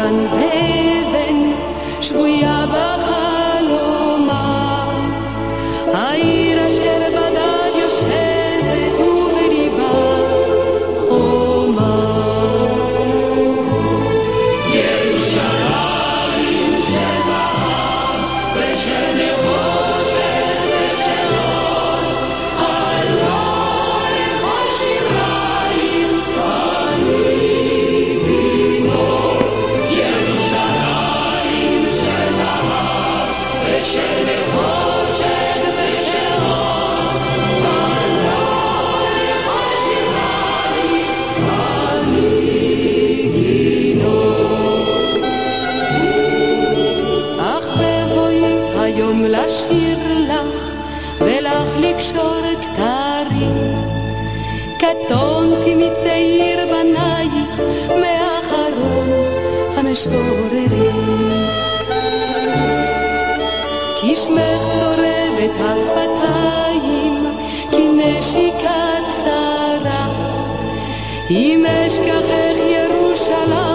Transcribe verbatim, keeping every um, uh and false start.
קטן אבן שבויה בחלומה, העיר אשר בדד יושבת ובליבה חומה. ירושלים של זהב ושל נחושת ושל אור, עלה לכל שירייך אני כינור. ירושלים של זהב ושל נחושת ושל אור, עלה לכל שירייך אני כינור. אך בבואי היום לשיר לך ולך לקשור כתרים, קטונתי מצעיר בנייך, מאחרון המשוררים. כי שמך צורב את השפתיים, כי נשיקת שרף, אם אשכחך ירושלים